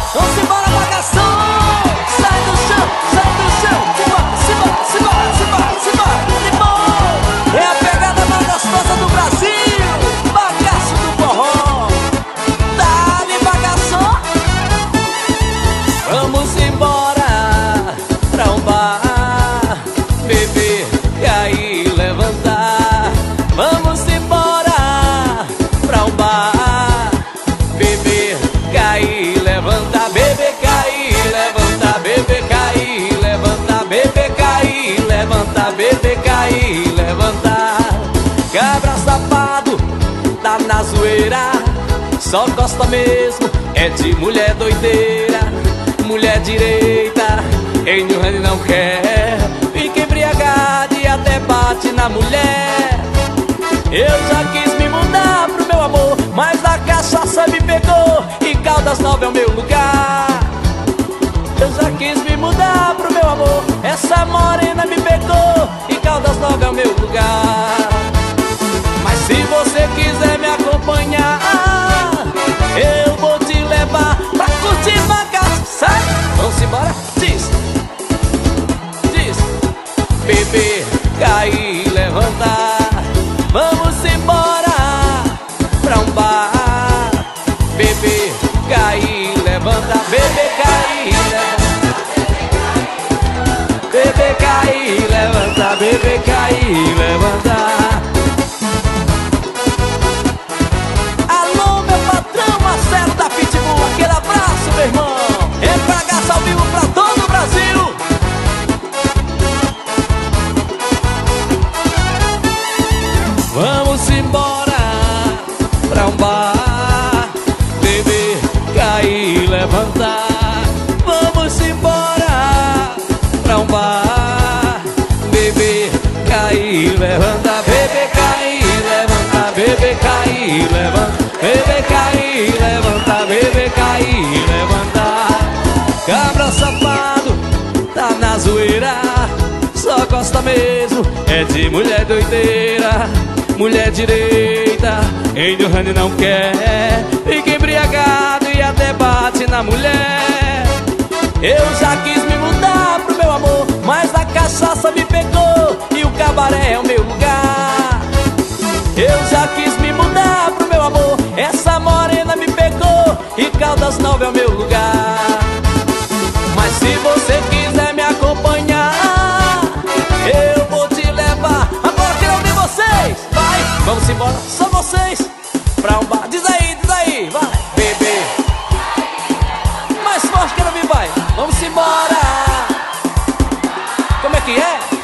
Vamos embora, bagação. Sai do chão, sai do chão. Simbora, simbora, simbora, simbora, simbora. Limão. É a pegada mais gostosa do Brasil. Bagaço do forró. Dá-lhe bagação. Vamos embora pra um bar, beber e aí levantar. Vamos embora pra um bar, beber, cair, levantar, beber, cair, levantar, beber, cair, levantar, beber, cair, levantar, beber, cair, levantar. Cabra safado, tá na zoeira, só gosta mesmo é de mulher doideira. Mulher direita, em New Hand não quer, fica embriagada e até bate na mulher. Eu já quis me mudar pro meu amor, mas a cachaça me pegou e Caldas Novas é o meu lugar. Eu já quis me mudar pro meu amor, essa morena me pegou e Caldas Novas é o meu lugar. Mas se você quiser me acompanhar, eu vou te levar pra curtir bagaço. Sai, vamos embora, diz, diz. Beber, cair, levantar. Vamos embora pra um bar, beber, cair, levantar, beber, cair, levantar, beber, cair, levantar, beber, cair, levantar. Alô, meu patrão, Marcelo da Pitbull, aquele abraço, meu irmão. É bagaço ao vivo pra todo o Brasil. Vamos embora pra um bar, beber, cair, levantar. Vamos embora pra um bar, beber, cair, levantar, beber, cair, levantar, beber, cair, levantar, beber, cair, levantar, beber, cair, levantar. Cabra safado, tá na zoeira, só gosta mesmo é de mulher doideira. Mulher direita, em New Hand não quer, fica embriagado e até bate na mulher. Eu já quis me mudar pro meu amor, mas a cachaça me pegou e o cabaré é o meu lugar. Eu já quis me mudar pro meu amor, essa morena me pegou e Caldas Novas é o meu lugar. Mas se você quiser me acompanhar, eu vou te levar. Agora quero ouvir vocês. Vai, vamos embora, só vocês, pra um bar. Diz aí, vai. Beber mais forte, quero ouvir, vai. Vamos embora. Como é que é?